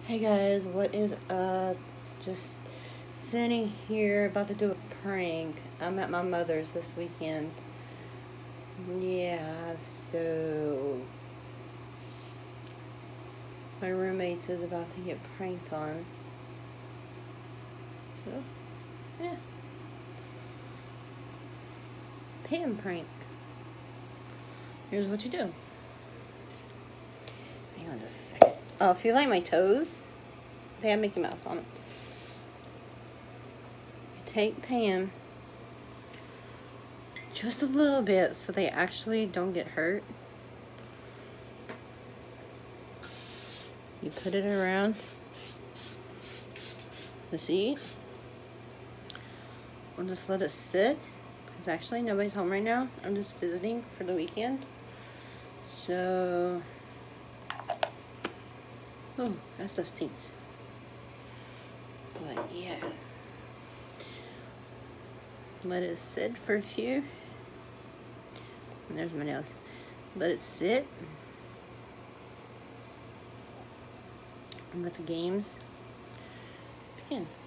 Hey guys, what is up? Just sitting here about to do a prank. I'm at my mother's this weekend. Yeah, so my roommates is about to get pranked on. So, yeah. Pam prank. Here's what you do. Hang on just a second. Oh, if you like my toes, they have Mickey Mouse on them. You take Pam just a little bit so they actually don't get hurt. You put it around the seat. We'll just let it sit, because actually nobody's home right now. I'm just visiting for the weekend. So, oh, that stuff stinks. But yeah, let it sit for a few. And there's my nails. Let it sit. And let the games begin.